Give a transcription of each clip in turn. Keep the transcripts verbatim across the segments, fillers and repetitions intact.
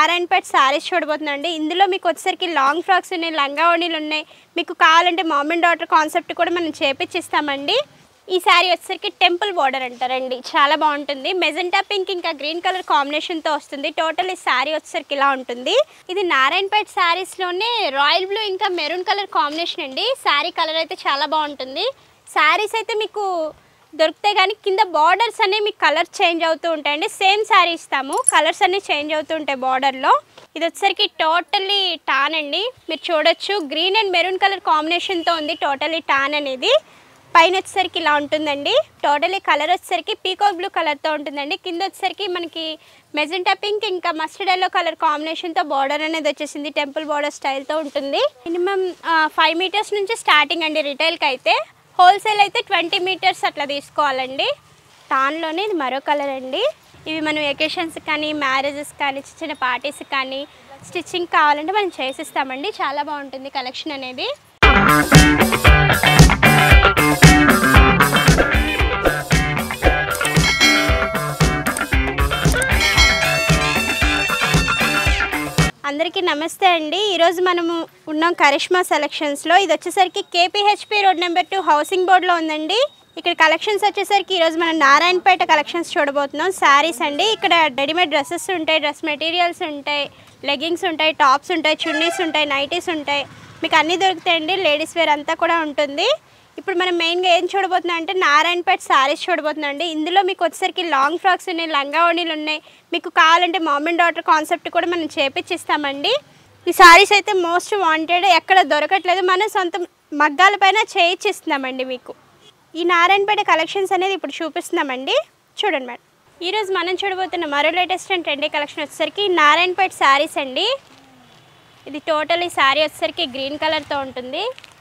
నారాయణపేట సారీస్ చూడబోతున్నాండి. ఇందులో మీకు వచ్చేసరికి లాంగ్ ఫ్రాక్స్ ఉన్నాయి, లంగా ఓణీలు ఉన్నాయి. మీకు కావాలంటే మామ్ అండ్ డాటర్ కాన్సెప్ట్ కూడా మనం చేపించిస్తామండి. ఈ శారీ వచ్చేసరికి టెంపుల్ బార్డర్ అంటారండి, చాలా బాగుంటుంది. మెజెంటా పింక్ ఇంకా గ్రీన్ కలర్ కాంబినేషన్తో వస్తుంది. టోటల్ ఈ శారీ వచ్చేసరికి ఇలా ఉంటుంది. ఇది నారాయణపేట శారీస్లోనే రాయల్ బ్లూ ఇంకా మెరూన్ కలర్ కాంబినేషన్ అండి. శారీ కలర్ అయితే చాలా బాగుంటుంది. శారీస్ అయితే మీకు దొరుకుతాయి కానీ కింద బార్డర్స్ అనేవి మీకు కలర్ చేంజ్ అవుతూ ఉంటాయండి. సేమ్ శారీ ఇస్తాము, కలర్స్ అన్నీ చేంజ్ అవుతూ ఉంటాయి బార్డర్లో. ఇది వచ్చేసరికి టోటల్లీ టాన్ అండి, మీరు చూడొచ్చు. గ్రీన్ అండ్ మెరూన్ కలర్ కాంబినేషన్తో ఉంది టోటల్లీ టాన్ అనేది. పైన వచ్చేసరికి ఇలా ఉంటుందండి. టోటలీ కలర్ వచ్చేసరికి పీకాక్ బ్లూ కలర్తో ఉంటుందండి. కింద వచ్చేసరికి మనకి మెజెంటా పింక్ ఇంకా మస్టర్డ్ ఎల్లో కలర్ కాంబినేషన్తో బార్డర్ అనేది వచ్చేసింది. టెంపుల్ బార్డర్ స్టైల్తో ఉంటుంది. మినిమం ఫైవ్ మీటర్స్ నుంచి స్టార్టింగ్ అండి రిటైల్కి అయితే. హోల్సేల్ అయితే ట్వంటీ మీటర్స్ అట్లా తీసుకోవాలండి. టాన్లోనే ఇది మరో కలర్ అండి. ఇవి మనం ఎకేషన్స్ కానీ, మ్యారేజెస్ కానీ, చిన్న చిన్న పార్టీస్ కానీ స్టిచ్చింగ్ కావాలంటే మనం చేసిస్తామండి. చాలా బాగుంటుంది కలెక్షన్ అనేది. అందరికీ నమస్తే అండి. ఈరోజు మనము ఉన్నాం కరిష్మా సెలెక్షన్స్లో. ఇది వచ్చేసరికి కేపీహెచ్పి రోడ్ నెంబర్ టూ హౌసింగ్ బోర్డ్లో ఉందండి. ఇక్కడ కలెక్షన్స్ వచ్చేసరికి ఈరోజు మనం నారాయణపేట కలెక్షన్స్ చూడబోతున్నాం. శారీస్ అండి. ఇక్కడ రెడీమేడ్ డ్రెస్సెస్ ఉంటాయి, డ్రెస్ మెటీరియల్స్ ఉంటాయి, లెగ్గింగ్స్ ఉంటాయి, టాప్స్ ఉంటాయి, చున్నీస్ ఉంటాయి, నైటీస్ ఉంటాయి, మీకు అన్నీ దొరుకుతాయండి. లేడీస్ వేర్ అంతా కూడా ఉంటుంది. ఇప్పుడు మనం మెయిన్గా ఏం చూడబోతున్నాం అంటే నారాయణపేట శారీస్ చూడబోతున్నాం అండి. ఇందులో మీకు వచ్చేసరికి లాంగ్ ఫ్రాక్స్ ఉన్నాయి, లంగా ఓణీలు ఉన్నాయి. మీకు కావాలంటే మామ్ అండ్ డాటర్ కాన్సెప్ట్ కూడా మనం చేపించిస్తామండి. ఈ శారీస్ అయితే మోస్ట్ వాంటెడ్, ఎక్కడ దొరకట్లేదు. మనం సొంత మగ్గాల పైన చేయించిస్తున్నామండి మీకు. ఈ నారాయణపేట కలెక్షన్స్ అనేది ఇప్పుడు చూపిస్తున్నామండి. చూడండి మేడం. ఈరోజు మనం చూడబోతున్న మరో లేటెస్ట్ అండ్ ట్రెండీ కలెక్షన్ వచ్చేసరికి నారాయణపేట శారీస్ అండి. ఇది టోటల్ ఈ శారీ వచ్చేసరికి గ్రీన్ కలర్తో ఉంటుంది.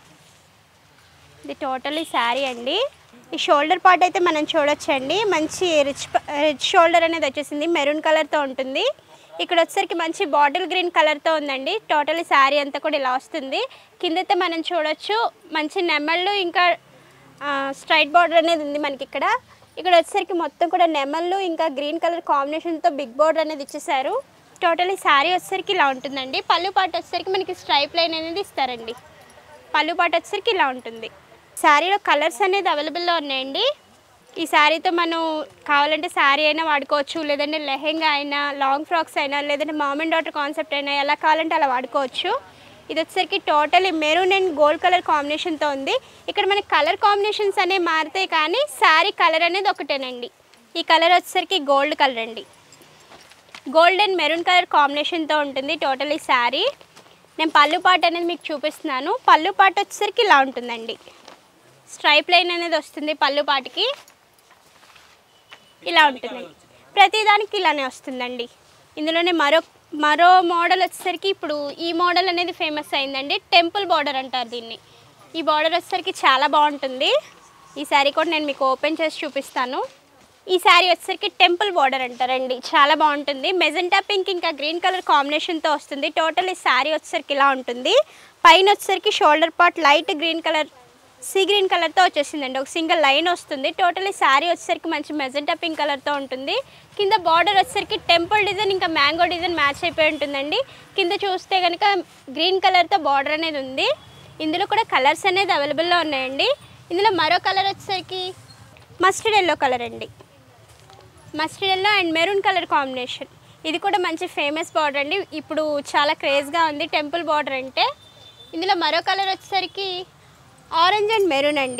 ఇది టోటల్ ఈ శారీ అండి. ఈ షోల్డర్ పార్ట్ అయితే మనం చూడొచ్చండి. మంచి రిచ్ రిచ్ షోల్డర్ అనేది వచ్చేసింది, మెరూన్ కలర్తో ఉంటుంది. ఇక్కడ వచ్చేసరికి మంచి బాటిల్ గ్రీన్ కలర్తో ఉందండి. టోటల్ ఈ శారీ అంతా కూడా ఇలా వస్తుంది. కిందైతే మనం చూడొచ్చు మంచి నెమళ్ళు ఇంకా స్ట్రైట్ బార్డర్ అనేది ఉంది మనకి ఇక్కడ. ఇక్కడ వచ్చేసరికి మొత్తం కూడా నెమళ్ళు ఇంకా గ్రీన్ కలర్ కాంబినేషన్తో బిగ్ బార్డర్ అనేది ఇచ్చేసారు. టోటల్ ఈ శారీ వచ్చేసరికి ఇలా ఉంటుందండి. పళ్ళు పాటు వచ్చేసరికి మనకి స్ట్రైప్ లైన్ అనేది ఇస్తారండి. పళ్ళు పాటు వచ్చేసరికి ఇలా ఉంటుంది. శారీలో కలర్స్ అనేది అవైలబుల్లో ఉన్నాయండి. ఈ శారీతో మనం కావాలంటే శారీ అయినా వాడుకోవచ్చు, లేదంటే లెహెంగా అయినా, లాంగ్ ఫ్రాక్స్ అయినా, లేదంటే మామ్ అండ్ డాటర్ కాన్సెప్ట్ అయినా ఎలా కావాలంటే అలా వాడుకోవచ్చు. ఇది వచ్చేసరికి total maroon and gold colour కాంబినేషన్తో ఉంది. ఇక్కడ మనకి కలర్ కాంబినేషన్స్ అనేవి మారుతాయి కానీ శారీ కలర్ అనేది ఒకటేనండి. ఈ కలర్ వచ్చేసరికి గోల్డ్ కలర్ అండి. గోల్డ్ అండ్ మెరూన్ కలర్ కాంబినేషన్తో ఉంటుంది టోటల్ ఈ శారీ. నేను పళ్ళు పాటు అనేది మీకు చూపిస్తున్నాను. పళ్ళు పాటు వచ్చేసరికి ఇలా ఉంటుందండి. స్ట్రైప్ లైన్ అనేది వస్తుంది పళ్ళు పాటికి, ఇలా ఉంటుందండి. ప్రతిదానికి ఇలానే వస్తుందండి. ఇందులోనే మరో మరో మోడల్ వచ్చేసరికి ఇప్పుడు ఈ మోడల్ అనేది ఫేమస్ అయిందండి. టెంపుల్ బార్డర్ అంటారు దీన్ని. ఈ బార్డర్ వచ్చేసరికి చాలా బాగుంటుంది. ఈ శారీ కూడా నేను మీకు ఓపెన్ చేసి చూపిస్తాను. ఈ శారీ వచ్చేసరికి టెంపుల్ బార్డర్ అంటారండి, చాలా బాగుంటుంది. మెజెంటా పింక్ ఇంకా గ్రీన్ కలర్ కాంబినేషన్తో వస్తుంది. టోటల్ ఈ శారీ వచ్చేసరికి ఇలా ఉంటుంది. పైన వచ్చేసరికి shoulder part light green colour, sea green కలర్తో వచ్చేసిందండి. ఒక సింగిల్ లైన్ వస్తుంది. టోటల్ ఈ శారీ వచ్చేసరికి మంచి మెజెంటా పింక్ కలర్తో ఉంటుంది. కింద బార్డర్ వచ్చేసరికి టెంపుల్ డిజైన్ ఇంకా మ్యాంగో డిజైన్ మ్యాచ్ అయిపోయి ఉంటుందండి. కింద చూస్తే కనుక గ్రీన్ కలర్తో బార్డర్ అనేది ఉంది. ఇందులో కూడా కలర్స్ అనేది అవైలబుల్లో ఉన్నాయండి. ఇందులో మరో కలర్ వచ్చేసరికి మస్టర్డ్ ఎల్లో కలర్ అండి. Mustard yellow and maroon colour combination. ఇది కూడా మంచి ఫేమస్ బార్డర్ అండి. ఇప్పుడు చాలా క్రేజ్గా ఉంది టెంపుల్ బార్డర్ అంటే. ఇందులో మరో కలర్ వచ్చేసరికి ఆరెంజ్ అండ్ మెరూన్ అండి,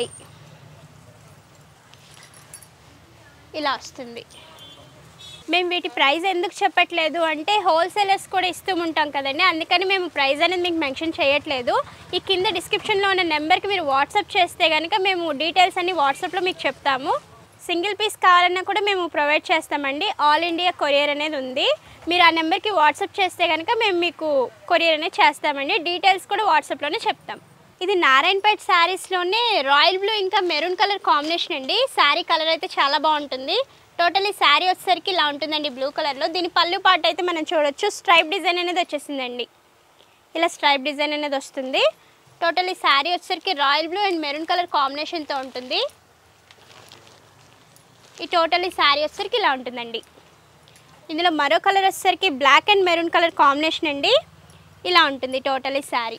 ఇలా వస్తుంది. మేము వీటి ప్రైస్ ఎందుకు చెప్పట్లేదు అంటే హోల్సేలర్స్ కూడా ఇస్తూ ఉంటాం కదండి, అందుకని మేము ప్రైస్ అనేది మీకు మెన్షన్ చేయట్లేదు. ఈ కింద డిస్క్రిప్షన్లో ఉన్న నెంబర్కి మీరు వాట్సాప్ చేస్తే కనుక మేము డీటెయిల్స్ అన్ని వాట్సాప్లో మీకు చెప్తాము. సింగిల్ పీస్ కావాలన్నా కూడా మేము ప్రొవైడ్ చేస్తామండి. ఆల్ ఇండియా కొరియర్ అనేది ఉంది. మీరు ఆ నెంబర్కి వాట్సాప్ చేస్తే కనుక మేము మీకు కొరియర్ అనేది చేస్తామండి. డీటెయిల్స్ కూడా వాట్సాప్లోనే చెప్తాం. ఇది నారాయణపేట శారీస్లోనే రాయల్ బ్లూ ఇంకా మెరూన్ కలర్ కాంబినేషన్ అండి. శారీ కలర్ అయితే చాలా బాగుంటుంది. టోటల్ ఈ శారీ వచ్చేసరికి ఇలా ఉంటుందండి బ్లూ కలర్లో. దీని పళ్ళు పార్ట్ అయితే మనం చూడొచ్చు స్ట్రైప్ డిజైన్ అనేది వచ్చేసిందండి. ఇలా స్ట్రైప్ డిజైన్ అనేది వస్తుంది. టోటల్ ఈ శారీ వచ్చేసరికి royal blue and maroon colour కాంబినేషన్తో ఉంటుంది. ఈ టోటల్ ఈ శారీ వచ్చేసరికి ఇలా ఉంటుందండి. ఇందులో మరో కలర్ వచ్చేసరికి black and maroon colour combination అండి. ఇలా ఉంటుంది టోటలీ శారీ.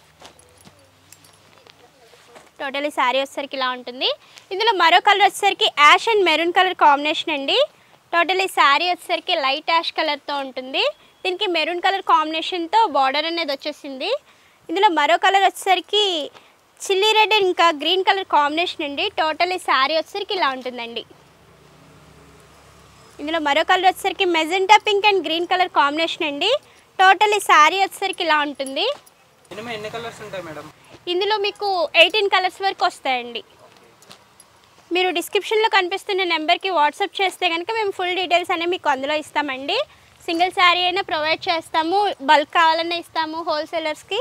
టోటలీ శారీ వచ్చేసరికి ఇలా ఉంటుంది. ఇందులో మరో కలర్ వచ్చేసరికి ash and maroon colour combination అండి. టోటలీ శారీ వచ్చేసరికి లైట్ యాష్ కలర్తో ఉంటుంది. దీనికి మెరూన్ కలర్ కాంబినేషన్తో బార్డర్ అనేది వచ్చేసింది. ఇందులో మరో కలర్ వచ్చేసరికి చిల్లీ రెడ్ ఇంకా గ్రీన్ కలర్ కాంబినేషన్ అండి. టోటలీ శారీ వచ్చేసరికి ఇలా ఉంటుందండి. ఇందులో మరో కలర్ వచ్చేసరికి magenta pink and green colour combination అండి. టోటలీ శారీ వచ్చేసరికి ఇలా ఉంటుంది. ఎన్ని కలర్స్ ఉంటాయి మేడం? ఇందులో మీకు ఎయిటీన్ కలర్స్ వరకు వస్తాయండి. మీరు డిస్క్రిప్షన్లో కనిపిస్తున్న నెంబర్కి వాట్సాప్ చేస్తే కనుక మేము ఫుల్ డీటెయిల్స్ అనేవి మీకు అందులో ఇస్తామండి. సింగిల్ శారీ అయినా ప్రొవైడ్ చేస్తాము, బల్క్ కావాలన్నా ఇస్తాము హోల్సేలర్స్కి.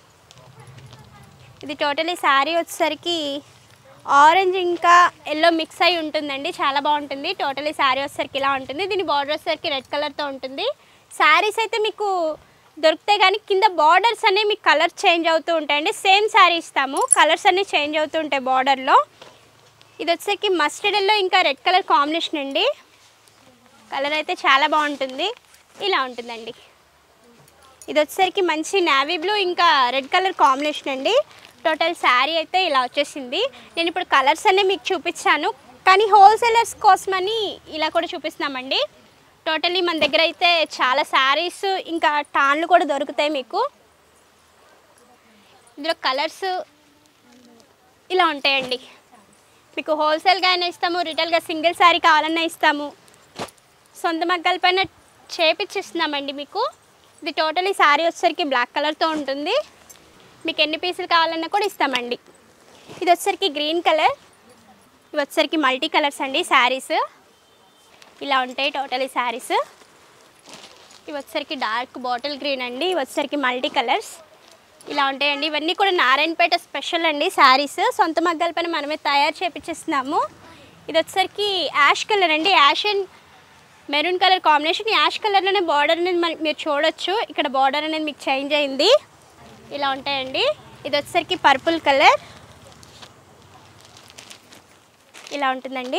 ఇది టోటలీ శారీ వచ్చేసరికి ఆరెంజ్ ఇంకా ఎల్లో మిక్స్ అయి ఉంటుందండి, చాలా బాగుంటుంది. టోటలీ శారీ వచ్చేసరికి ఇలా ఉంటుంది. దీని బార్డర్ వచ్చేసరికి రెడ్ కలర్తో ఉంటుంది. శారీస్ అయితే మీకు దొరుకుతాయి కానీ కింద బార్డర్స్ అనేవి మీకు కలర్ చేంజ్ అవుతూ ఉంటాయండి. సేమ్ శారీ ఇస్తాము, కలర్స్ అన్నీ చేంజ్ అవుతూ ఉంటాయి బార్డర్లో. ఇది వచ్చేసరికి మస్టర్డ్ ఎల్లో ఇంకా రెడ్ కలర్ కాంబినేషన్ అండి. కలర్ అయితే చాలా బాగుంటుంది. ఇలా ఉంటుందండి. ఇది వచ్చేసరికి మంచి నావీ బ్లూ ఇంకా రెడ్ కలర్ కాంబినేషన్ అండి. టోటల్ శారీ అయితే ఇలా వచ్చేసింది. నేను ఇప్పుడు కలర్స్ అన్నీ మీకు చూపించాను, కానీ హోల్సేలర్స్ కోసమని ఇలా కూడా చూపిస్తున్నామండి. టోటలీ మన దగ్గర అయితే చాలా శారీస్ ఇంకా టాన్లు కూడా దొరుకుతాయి మీకు. ఇందులో కలర్స్ ఇలా ఉంటాయండి. మీకు హోల్సేల్గా అయినా ఇస్తాము, రిటైల్గా సింగిల్ శారీ కావాలన్నా ఇస్తాము. సొంత మగ్గాల పైన చేపించిస్తున్నామండి మీకు. ఇది టోటలీ శారీ వచ్చేసరికి బ్లాక్ కలర్తో ఉంటుంది. మీకు ఎన్ని పీసులు కావాలన్నా కూడా ఇస్తామండి. ఇది వచ్చేసరికి గ్రీన్ కలర్, ఇవి వచ్చేసరికి మల్టీ కలర్స్ అండి శారీస్. ఇలా ఉంటాయి టోటలీ శారీస్. ఇవి వచ్చేసరికి డార్క్ బాటిల్ గ్రీన్ అండి, ఇవి వచ్చేసరికి మల్టీ కలర్స్. ఇలా ఉంటాయండి. ఇవన్నీ కూడా నారాయణపేట స్పెషల్ అండి శారీస్. సొంత మగ్గాల పైన మనమే తయారు చేపించేస్తున్నాము. ఇది వచ్చేసరికి యాష్ కలర్ అండి, ash and maroon colour combination. Ash కలర్లోనే బార్డర్ అనేది మీరు చూడొచ్చు, ఇక్కడ బార్డర్ అనేది మీకు చేంజ్ అయింది. ఇలా ఉంటాయండి. ఇది వచ్చేసరికి పర్పుల్ కలర్, ఇలా ఉంటుందండి.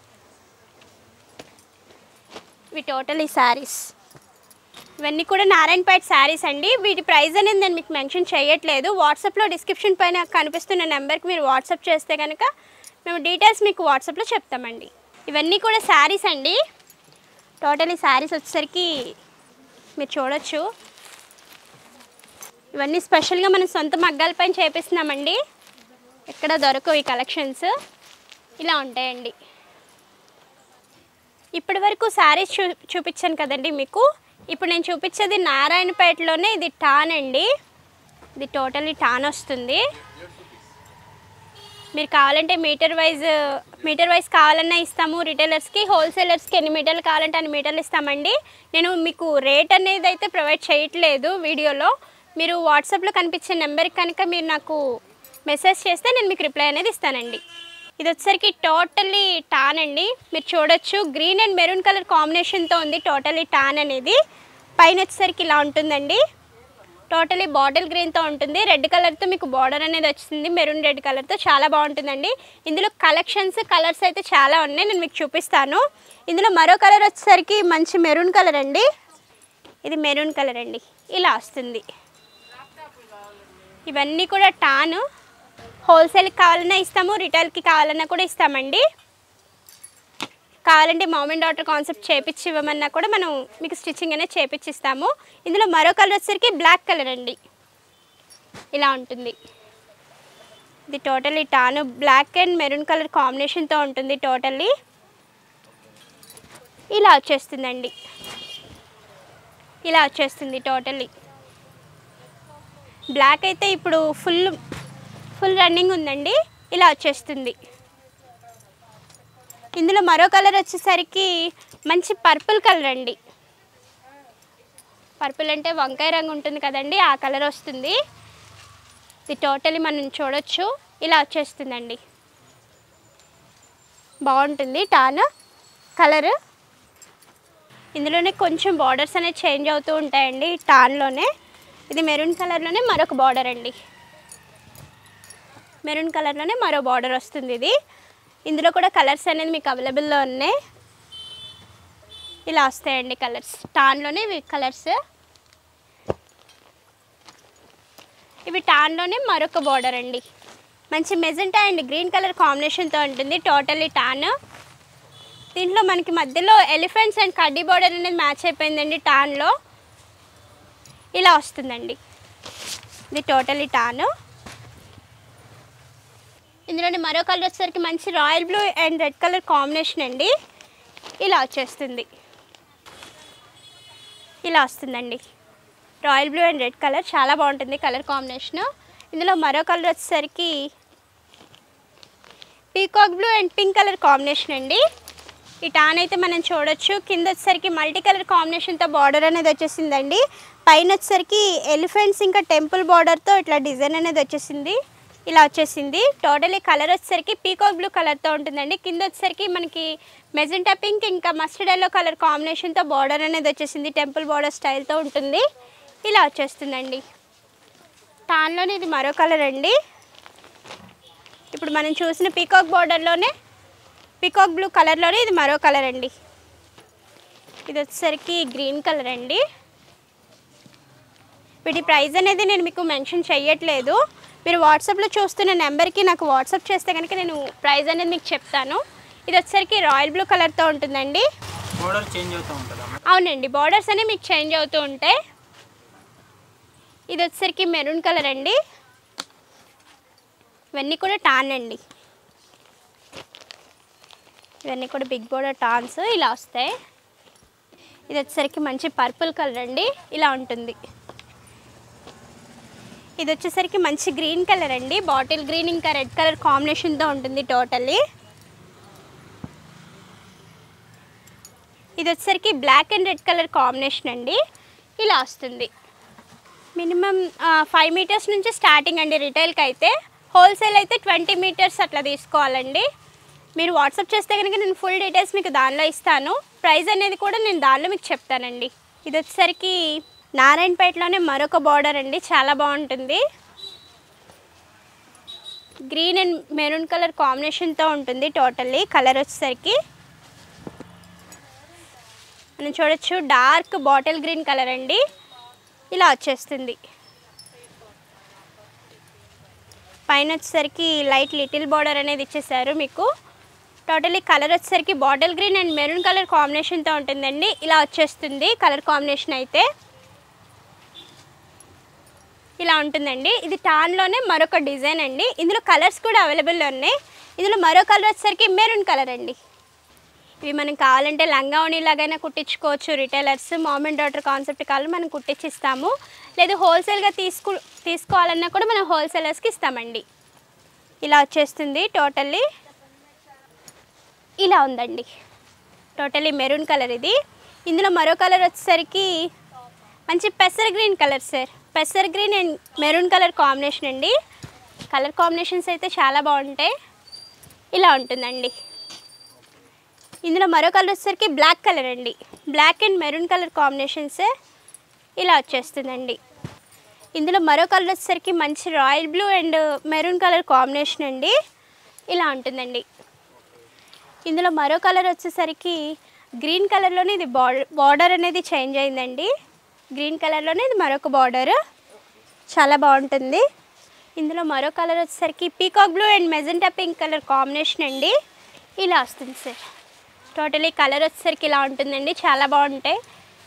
ఇవి టోటల్ ఈ శారీస్. ఇవన్నీ కూడా నారాయణపేట శారీస్ అండి. వీటి ప్రైస్ అనేది నేను మీకు మెన్షన్ చేయట్లేదు. వాట్సాప్లో డిస్క్రిప్షన్ పైన కనిపిస్తున్న నెంబర్కి మీరు వాట్సాప్ చేస్తే కనుక మేము డీటెయిల్స్ మీకు వాట్సాప్లో చెప్తామండి. ఇవన్నీ కూడా శారీస్ అండి. టోటల్ ఈ శారీస్ వచ్చేసరికి మీరు చూడొచ్చు. ఇవన్నీ స్పెషల్గా మనం సొంత మగ్గాల పైన చేపిస్తున్నామండి, ఎక్కడ దొరకవు ఈ కలెక్షన్స్. ఇలా ఉంటాయండి. ఇప్పటి వరకు శారీస్ చూ చూపించాను కదండి మీకు. ఇప్పుడు నేను చూపించేది నారాయణపేటలోనే. ఇది టాన్ అండి, ఇది టోటల్లీ టాన్ వస్తుంది. మీరు కావాలంటే మీటర్ వైజ్ మీటర్ వైజ్ కావాలన్నా ఇస్తాము రిటైలర్స్కి. హోల్సేలర్స్కి ఎన్ని మీటర్లు కావాలంటే అన్ని మీటర్లు ఇస్తామండి. నేను మీకు రేట్ అనేది అయితే ప్రొవైడ్ చేయట్లేదు వీడియోలో. మీరు వాట్సాప్లో కనిపించే నెంబర్కి కనుక మీరు నాకు మెసేజ్ చేస్తే నేను మీకు రిప్లై అనేది ఇస్తానండి. ఇది వచ్చేసరికి టోటల్లీ టాన్ అండి, మీరు చూడొచ్చు. గ్రీన్ అండ్ మెరూన్ కలర్ కాంబినేషన్తో ఉంది టోటల్లీ టాన్ అనేది. పైన వచ్చేసరికి ఇలా ఉంటుందండి, టోటలీ బాటిల్ గ్రీన్తో ఉంటుంది. రెడ్ కలర్తో మీకు బార్డర్ అనేది వచ్చింది, మెరూన్ రెడ్ కలర్తో చాలా బాగుంటుందండి. ఇందులో కలెక్షన్స్ కలర్స్ అయితే చాలా ఉన్నాయి, నేను మీకు చూపిస్తాను. ఇందులో మరో కలర్ వచ్చేసరికి మంచి మెరూన్ కలర్ అండి. ఇది మెరూన్ కలర్ అండి, ఇలా వస్తుంది. ఇవన్నీ కూడా టాను. హోల్సేల్కి కావాలన్నా ఇస్తాము, రిటైల్కి కావాలన్నా కూడా ఇస్తామండి. కావాలంటే మామ్ అండ్ డాటర్ కాన్సెప్ట్ చేపించి ఇవ్వమన్నా కూడా మనం మీకు స్టిచ్చింగ్ అనేది చేపించిస్తాము. ఇందులో మరో కలర్ వచ్చేసరికి బ్లాక్ కలర్ అండి, ఇలా ఉంటుంది. ఇది totally tan, black and maroon colour కాంబినేషన్తో ఉంటుంది. టోటల్లీ ఇలా వచ్చేస్తుందండి, ఇలా వచ్చేస్తుంది. టోటల్లీ బ్లాక్ అయితే ఇప్పుడు ఫుల్ ఫుల్ రన్నింగ్ ఉందండి, ఇలా వచ్చేస్తుంది. ఇందులో మరో కలర్ వచ్చేసరికి మంచి పర్పుల్ కలర్ అండి. పర్పుల్ అంటే వంకాయ రంగు ఉంటుంది కదండి, ఆ కలర్ వస్తుంది. ఇది టోటలీ మనం చూడొచ్చు, ఇలా వచ్చేస్తుందండి. బాగుంటుంది టాన్ కలర్. ఇందులోనే కొంచెం బార్డర్స్ అనేవి చేంజ్ అవుతూ ఉంటాయండి టాన్లోనే. ఇది మెరూన్ కలర్లోనే మరొక బార్డర్ అండి, మెరూన్ కలర్లోనే మరో బార్డర్ వస్తుంది. ఇది ఇందులో కూడా కలర్స్ అనేది మీకు అవైలబుల్లో ఉన్నాయి. ఇలా వస్తాయండి కలర్స్. టాన్లోనే ఇవి కలర్స్. ఇవి టాన్లోనే మరొక బార్డర్ అండి. మంచి మెజెంటా అండ్ గ్రీన్ కలర్ కాంబినేషన్తో ఉంటుంది. Totally tan. దీంట్లో మనకి మధ్యలో ఎలిఫెంట్స్ అండ్ కడ్డీ బార్డర్ అనేది మ్యాచ్ అయిపోయిందండి టాన్లో. ఇలా వస్తుందండి. ఇది టోటల్లీ టాన్. ఇందులోని మరో కలర్ వచ్చేసరికి మంచి royal blue and red colour combination అండి. ఇలా వచ్చేస్తుంది. ఇలా వస్తుందండి. Royal blue and red colour చాలా బాగుంటుంది కలర్ కాంబినేషన్. ఇందులో మరో కలర్ వచ్చేసరికి peacock blue and pink colour combination అండి. ఈ టాన్ అయితే మనం చూడొచ్చు. కింద వచ్చేసరికి మల్టీ కలర్ కాంబినేషన్తో బార్డర్ అనేది వచ్చేసిందండి. పైన వచ్చేసరికి ఎలిఫెంట్స్ ఇంకా టెంపుల్ బార్డర్తో ఇట్లా డిజైన్ అనేది వచ్చేసింది. ఇలా వచ్చేసింది. టోటలీ కలర్ వచ్చేసరికి పీకాక్ బ్లూ కలర్తో ఉంటుందండి. కింద వచ్చేసరికి మనకి మెజెంటా పింక్ ఇంకా మస్టర్డ్ ఎల్లో కలర్ కాంబినేషన్తో బార్డర్ అనేది వచ్చేసింది. టెంపుల్ బార్డర్ స్టైల్తో ఉంటుంది. ఇలా వచ్చేస్తుందండి. టాన్లోనే ఇది మరో కలర్ అండి. ఇప్పుడు మనం చూసిన పీకాక్ బార్డర్లోనే పీకాక్ బ్లూ కలర్లోనే ఇది మరో కలర్ అండి. ఇది వచ్చేసరికి గ్రీన్ కలర్ అండి. వీటి ప్రైస్ అనేది నేను మీకు మెన్షన్ చేయట్లేదు. మీరు వాట్సాప్లో చూస్తున్న నెంబర్కి నాకు వాట్సాప్ చేస్తే కనుక నేను ప్రైస్ అనేది మీకు చెప్తాను. ఇది వచ్చేసరికి రాయల్ బ్లూ కలర్తో ఉంటుందండి. బోర్డర్ చేంజ్ అవుతూ ఉంటుందా? అవునండి, బార్డర్స్ అనేవి మీకు చేంజ్ అవుతూ ఉంటాయి. ఇది వచ్చేసరికి మెరూన్ కలర్ అండి. ఇవన్నీ కూడా టాన్ అండి. ఇవన్నీ కూడా బిగ్ బోర్డర్ టాన్స్ ఇలా వస్తాయి. ఇది వచ్చేసరికి మంచి పర్పుల్ కలర్ అండి. ఇలా ఉంటుంది. ఇది వచ్చేసరికి మంచి గ్రీన్ కలర్ అండి. బాటిల్ గ్రీన్ ఇంకా రెడ్ కలర్ కాంబినేషన్తో ఉంటుంది టోటల్లీ. ఇది వచ్చేసరికి black and red colour combination అండి. ఇలా వస్తుంది. మినిమం ఫైవ్ మీటర్స్ నుంచి స్టార్టింగ్ అండి రిటైల్కి అయితే. హోల్సేల్ అయితే ట్వంటీ మీటర్స్ అట్లా తీసుకోవాలండి. మీరు వాట్సాప్ చేస్తే కనుక నేను ఫుల్ డీటెయిల్స్ మీకు దానిలో ఇస్తాను. ప్రైస్ అనేది కూడా నేను దానిలో మీకు చెప్తానండి. ఇది వచ్చేసరికి నారాయణపేటలోనే మరొక బార్డర్ అండి. చాలా బాగుంటుంది. గ్రీన్ అండ్ మెరూన్ కలర్ కాంబినేషన్తో ఉంటుంది టోటల్లీ. కలర్ వచ్చేసరికి మనం చూడొచ్చు డార్క్ బాటిల్ గ్రీన్ కలర్ అండి. ఇలా వచ్చేస్తుంది. పైన వచ్చేసరికి లైట్ లిటిల్ బార్డర్ అనేది ఇచ్చేసారు మీకు. టోటలీ కలర్ వచ్చేసరికి bottle green and maroon colour కాంబినేషన్తో ఉంటుందండి. ఇలా వచ్చేస్తుంది కలర్ కాంబినేషన్ అయితే. ఇలా ఉంటుందండి. ఇది టాన్లోనే మరొక డిజైన్ అండి. ఇందులో కలర్స్ కూడా అవైలబుల్లో ఉన్నాయి. ఇందులో మరో కలర్ వచ్చేసరికి మెరూన్ కలర్ అండి. ఇవి మనం కావాలంటే లంగా ఓణీలాగైనా కుట్టించుకోవచ్చు. Retailers mom and daughter concept కావాలి మనం కుట్టించిస్తాము. లేదు హోల్సేల్గా తీసుకు తీసుకోవాలన్నా కూడా మనం హోల్సేలర్స్కి ఇస్తామండి. ఇలా వచ్చేస్తుంది టోటల్లీ. ఇలా ఉందండి టోటల్లీ మెరూన్ కలర్ ఇది. ఇందులో మరో కలర్ వచ్చేసరికి మంచి పెసర్ గ్రీన్ కలర్ సార్. పెసర్ green and maroon colour combination అండి. కలర్ కాంబినేషన్స్ అయితే చాలా బాగుంటాయి. ఇలా ఉంటుందండి. ఇందులో మరో కలర్ వచ్చేసరికి బ్లాక్ కలర్ అండి. Black and maroon colour combinations ఇలా వచ్చేస్తుందండి. ఇందులో మరో కలర్ వచ్చేసరికి మంచి royal blue and maroon colour combination అండి. ఇలా ఉంటుందండి. ఇందులో మరో కలర్ వచ్చేసరికి గ్రీన్ కలర్లోనే ఇది బార్డర్ బార్డర్ అనేది చేంజ్ అయిందండి. గ్రీన్ కలర్లోనే ఇది మరొక బార్డర్ చాలా బాగుంటుంది. ఇందులో మరో కలర్ వచ్చేసరికి peacock blue and magenta pink colour combination అండి. ఇలా వస్తుంది సార్. టోటలీ కలర్ వచ్చేసరికి ఇలా ఉంటుందండి. చాలా బాగుంటాయి.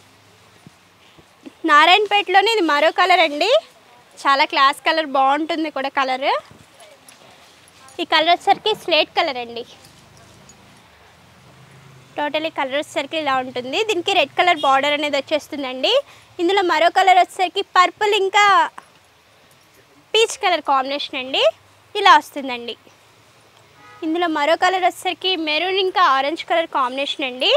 నారాయణపేటలోనే ఇది మరో కలర్ అండి. చాలా క్లాస్ కలర్ బాగుంటుంది కూడా కలర్. ఈ కలర్ వచ్చేసరికి స్లేట్ కలర్ అండి. టోటలీ కలర్ వచ్చేసరికి ఇలా ఉంటుంది. దీనికి రెడ్ కలర్ బార్డర్ అనేది వచ్చేస్తుందండి. ఇందులో మరో కలర్ వచ్చేసరికి పర్పుల్ ఇంకా పీచ్ కలర్ కాంబినేషన్ అండి. ఇలా వస్తుందండి. ఇందులో మరో కలర్ వచ్చేసరికి మెరూన్ ఇంకా ఆరెంజ్ కలర్ కాంబినేషన్ అండి.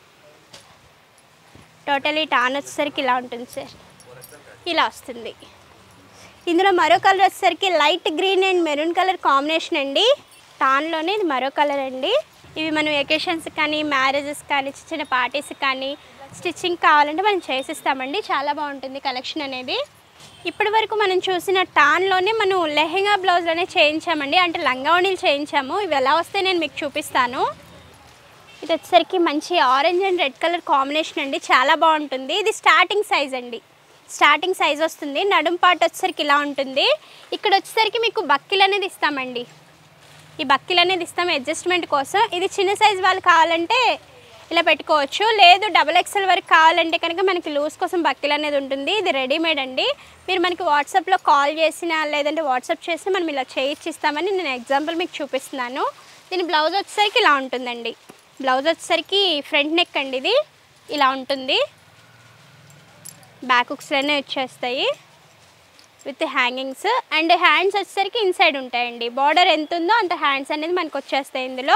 టోటలీ టాన్ వచ్చేసరికి ఇలా ఉంటుంది సార్. ఇలా వస్తుంది. ఇందులో మరో కలర్ వచ్చేసరికి light green and maroon colour combination అండి. టాన్లోనే ఇది మరో కలర్ అండి. ఇవి మనం ఎకేషన్స్ కానీ మ్యారేజెస్ కానీ చిన్న చిన్న పార్టీస్ కానీ స్టిచ్చింగ్ కావాలంటే మనం చేసిస్తామండి. చాలా బాగుంటుంది కలెక్షన్ అనేది. ఇప్పటి వరకు మనం చూసిన టాన్లోనే మనం లెహెంగా బ్లౌజ్లోనే చేయించామండి. అంటే లంగా ఓణీలు చేయించాము. ఇవి ఎలా వస్తే నేను మీకు చూపిస్తాను. ఇది వచ్చేసరికి మంచి orange and red colour combination అండి, చాలా బాగుంటుంది. ఇది స్టార్టింగ్ సైజ్ అండి, స్టార్టింగ్ సైజ్ వస్తుంది. నడుం పార్ట్ వచ్చేసరికి ఇలా ఉంటుంది. ఇక్కడ వచ్చేసరికి మీకు బక్కిల్ అనేది ఇస్తామండి, ఈ బక్కిల్ అనేది ఇస్తాం అడ్జస్ట్మెంట్ కోసం. ఇది చిన్న సైజ్ వాళ్ళు కావాలంటే ఇలా పెట్టుకోవచ్చు, లేదు డబల్ ఎక్స్ఎల్ వరకు కావాలంటే కనుక మనకి లూజ్ కోసం బక్కిల్ అనేది ఉంటుంది. ఇది రెడీమేడ్ అండి, మీరు మనకి వాట్సాప్లో కాల్ చేసినా లేదంటే వాట్సాప్ చేసి మనం ఇలా చేయించిస్తామని నేను ఎగ్జాంపుల్ మీకు చూపిస్తున్నాను. దీని బ్లౌజ్ వచ్చేసరికి ఇలా ఉంటుందండి, బ్లౌజ్ వచ్చేసరికి ఫ్రంట్ నెక్ అండి, ఇది ఇలా ఉంటుంది. బ్యాక్ హుక్స్లోనే వచ్చేస్తాయి విత్ హ్యాంగింగ్స్, అండ్ హ్యాండ్స్ వచ్చేసరికి ఇన్సైడ్ ఉంటాయండి. బార్డర్ ఎంత ఉందో అంత హ్యాండ్స్ అనేది మనకు వచ్చేస్తాయి ఇందులో.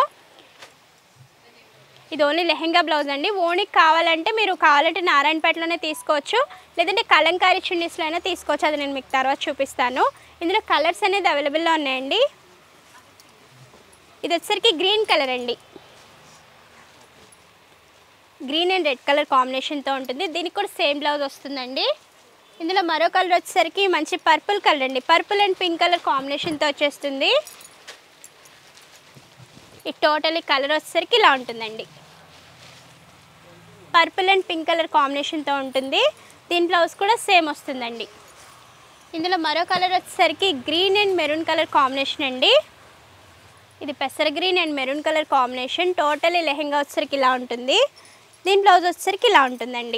ఇది ఓన్లీ లెహెంగా బ్లౌజ్ అండి. ఓణికి కావాలంటే మీరు కావాలంటే నారాయణపేటలోనే తీసుకోవచ్చు, లేదంటే కలంకారీ చున్నీస్లో అయినా తీసుకోవచ్చు, అది నేను మీకు తర్వాత చూపిస్తాను. ఇందులో కలర్స్ అనేది అవైలబుల్లో ఉన్నాయండి. ఇది వచ్చేసరికి గ్రీన్ కలర్ అండి, గ్రీన్ అండ్ రెడ్ కలర్ కాంబినేషన్తో ఉంటుంది. దీనికి కూడా సేమ్ బ్లౌజ్ వస్తుందండి. ఇందులో మరో కలర్ వచ్చేసరికి మంచి పర్పుల్ కలర్ అండి, పర్పుల్ అండ్ పింక్ కలర్ కాంబినేషన్తో వచ్చేస్తుంది. ఈ టోటల్ కలర్ వచ్చేసరికి ఇలా ఉంటుందండి, పర్పుల్ అండ్ పింక్ కలర్ కాంబినేషన్తో ఉంటుంది. దీని బ్లౌజ్ కూడా సేమ్ వస్తుందండి. ఇందులో మరో కలర్ వచ్చేసరికి green and maroon colour combination అండి, ఇది పెసర green and maroon colour combination. Total lehenga వచ్చేసరికి ఇలా ఉంటుంది. దీని బ్లౌజ్ వచ్చేసరికి ఇలా ఉంటుందండి,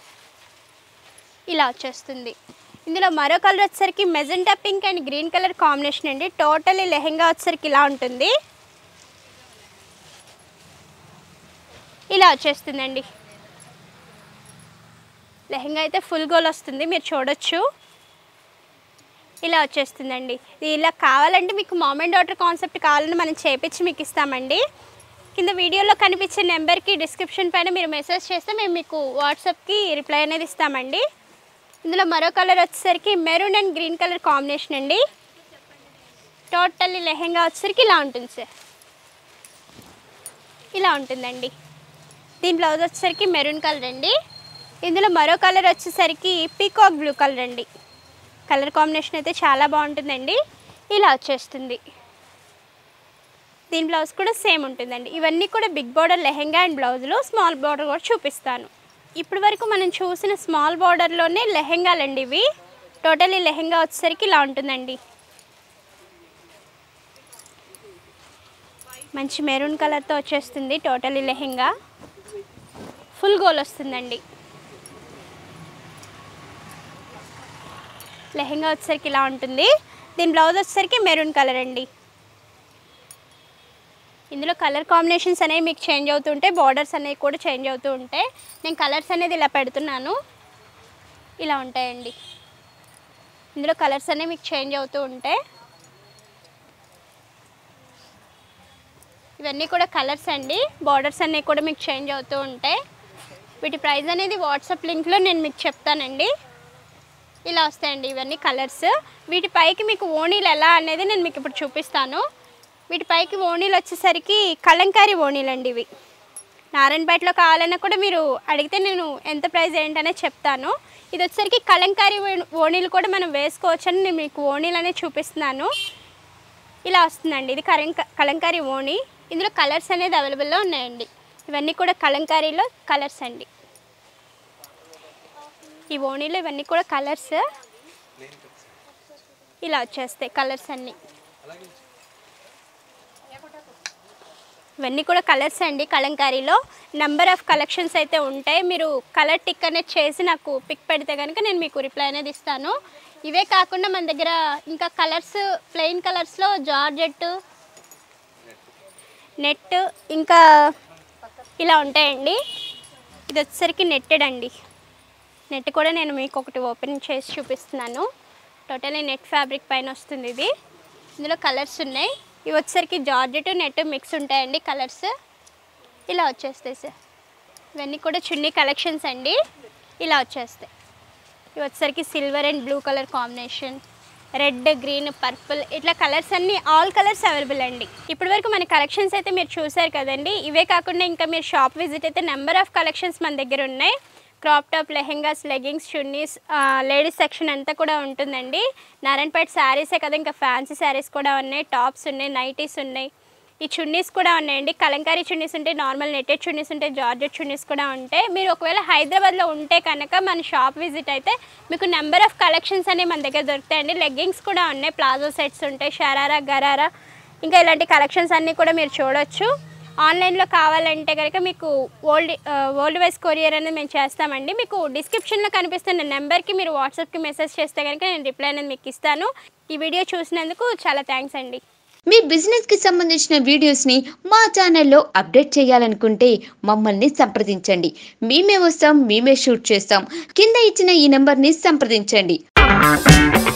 ఇలా వచ్చేస్తుంది. ఇందులో మరో కలర్ వచ్చేసరికి magenta pink and green colour combination అండి. టోటల్ లెహెంగా వచ్చేసరికి ఇలా ఉంటుంది, ఇలా వచ్చేస్తుందండి. లెహెంగా అయితే ఫుల్ గోల్ వస్తుంది, మీరు చూడొచ్చు, ఇలా వచ్చేస్తుందండి. ఇది ఇలా కావాలంటే మీకు మామ్ అండ్ డాటర్ కాన్సెప్ట్ కావాలని మనం చేపించి మీకు ఇస్తామండి. కింద వీడియోలో కనిపించే నెంబర్కి డిస్క్రిప్షన్ పైన మీరు మెసేజ్ చేస్తే మేము మీకు వాట్సాప్కి రిప్లై అనేది ఇస్తామండి. ఇందులో మరో కలర్ వచ్చేసరికి maroon and green colour combination అండి. టోటల్ లెహెంగా వచ్చేసరికి ఇలా ఉంటుంది సార్, ఇలా ఉంటుందండి. దీని బ్లౌజ్ వచ్చేసరికి మెరూన్ కలర్ అండి. ఇందులో మరో కలర్ వచ్చేసరికి పీకాక్ బ్లూ కలర్ అండి. కలర్ కాంబినేషన్ అయితే చాలా బాగుంటుందండి, ఇలా వచ్చేస్తుంది. దీని బ్లౌజ్ కూడా సేమ్ ఉంటుందండి. ఇవన్నీ కూడా బిగ్ బార్డర్ లెహెంగా అండ్ బ్లౌజ్లో స్మాల్ బార్డర్ కూడా చూపిస్తాను. ఇప్పటి వరకు మనం చూసిన స్మాల్ బార్డర్లోనే లెహెంగాలండి ఇవి. టోటల్ ఈ లెహెంగా వచ్చేసరికి ఇలా ఉంటుందండి, మంచి మెరూన్ కలర్తో వచ్చేస్తుంది. టోటల్ ఈ లెహెంగా ఫుల్ గోల్ వస్తుందండి. లెహెంగా వచ్చేసరికి ఇలా ఉంటుంది. దీని బ్లౌజ్ వచ్చేసరికి మెరూన్ కలర్ అండి. ఇందులో కలర్ కాంబినేషన్స్ అనేవి మీకు చేంజ్ అవుతూ ఉంటాయి, బార్డర్స్ అనేవి కూడా చేంజ్ అవుతూ ఉంటాయి. నేను కలర్స్ అనేది ఇలా పెడుతున్నాను, ఇలా ఉంటాయండి. ఇందులో కలర్స్ అనేవి మీకు చేంజ్ అవుతూ ఉంటాయి. ఇవన్నీ కూడా కలర్స్ అండి, బార్డర్స్ అనేవి కూడా మీకు చేంజ్ అవుతూ ఉంటాయి. వీటి ప్రైస్ అనేది వాట్సాప్ లింక్లో నేను మీకు చెప్తానండి. ఇలా వస్తాయండి ఇవన్నీ కలర్స్. వీటి పైకి మీకు ఓణీలు ఎలా అనేది నేను మీకు ఇప్పుడు చూపిస్తాను. వీటి పైకి ఓణీలు వచ్చేసరికి కలంకారీ ఓణీలు అండి ఇవి. నారాయణపేటలో కావాలన్నా కూడా మీరు అడిగితే నేను ఎంత ప్రైస్ ఏంటనే చెప్తాను. ఇది వచ్చేసరికి కలంకారీ ఓణీలు కూడా మనం వేసుకోవచ్చని నేను మీకు ఓణీలు అనేది చూపిస్తున్నాను. ఇలా వస్తుందండి, ఇది కలంక కలంకారీ ఓణీ. ఇందులో కలర్స్ అనేది అవైలబుల్లో ఉన్నాయండి. ఇవన్నీ కూడా కలంకారీలో కలర్స్ అండి. ఈ ఓణీలో ఇవన్నీ కూడా కలర్స్ ఇలా వచ్చేస్తాయి, కలర్స్ అన్నీ. ఇవన్నీ కూడా కలర్స్ అండి. కలంకారీలో నెంబర్ ఆఫ్ కలెక్షన్స్ అయితే ఉంటాయి. మీరు కలర్ టిక్ అనేది చేసి నాకు పిక్ పెడితే కనుక నేను మీకు రిప్లై అనేది ఇస్తాను. ఇవే కాకుండా మన దగ్గర ఇంకా కలర్స్ ప్లెయిన్ కలర్స్లో జార్జెట్, నెట్ ఇంకా ఇలా ఉంటాయండి. ఇది వచ్చేసరికి నెట్టెడ్ అండి. నెట్ కూడా నేను మీకు ఒకటి ఓపెన్ చేసి చూపిస్తున్నాను. టోటలీ నెట్ ఫ్యాబ్రిక్ పైన వస్తుంది ఇది. ఇందులో కలర్స్ ఉన్నాయి. ఇవి వచ్చేసరికి జార్జెట్ నెట్ మిక్స్ ఉంటాయండి కలర్స్, ఇలా వచ్చేస్తాయి సార్. ఇవన్నీ కూడా చున్నీ కలెక్షన్స్ అండి, ఇలా వచ్చేస్తాయి. ఇవి వచ్చేసరికి silver and blue colour combination, red, green, purple, ఇట్లా కలర్స్ అన్నీ ఆల్ కలర్స్ అవైలబుల్ అండి. ఇప్పటి వరకు మన కలెక్షన్స్ అయితే మీరు చూసారు కదండి. ఇవే కాకుండా ఇంకా మీరు షాప్ విజిట్ అయితే నెంబర్ ఆఫ్ కలెక్షన్స్ మన దగ్గర ఉన్నాయి. Crop top, lehengas, leggings, chunnis, ladies section అంతా కూడా ఉంటుందండి. నారాయణపేట శారీసే కదా, ఇంకా ఫ్యాన్సీ శారీస్ కూడా ఉన్నాయి, టాప్స్ ఉన్నాయి, నైటీస్ ఉన్నాయి, ఈ చున్నీస్ కూడా ఉన్నాయండి. కలంకారీ చున్నీస్ ఉంటాయి, నార్మల్ నెట్టెడ్ చున్నీస్ ఉంటాయి, జార్జెట్ చున్నీస్ కూడా ఉంటాయి. మీరు ఒకవేళ హైదరాబాద్లో ఉంటే కనుక మన షాప్ విజిట్ అయితే మీకు నెంబర్ ఆఫ్ కలెక్షన్స్ అనేవి మన దగ్గర దొరుకుతాయండి. లెగ్గింగ్స్ కూడా ఉన్నాయి, ప్లాజో సెట్స్ ఉంటాయి, షరారా గరారా ఇంకా ఇలాంటి కలెక్షన్స్ అన్నీ కూడా మీరు చూడొచ్చు. ఆన్లైన్లో కావాలంటే కనుక మీకు ఓల్డ్ వరల్డ్ వైజ్ కొరియర్ అనేది మేము చేస్తామండి. మీకు డిస్క్రిప్షన్లో కనిపిస్తున్న నెంబర్కి మీరు వాట్సాప్కి మెసేజ్ చేస్తే కనుక నేను రిప్లై అనేది మీకు ఇస్తాను. ఈ వీడియో చూసినందుకు చాలా థ్యాంక్స్ అండి. మీ బిజినెస్ కి సంబంధించిన వీడియోస్ ని మా ఛానల్లో అప్డేట్ చేయాలనుకుంటే మమ్మల్ని సంప్రదించండి. మేమే వస్తాం, మేమే షూట్ చేస్తాం. కింద ఇచ్చిన ఈ నెంబర్ ని సంప్రదించండి.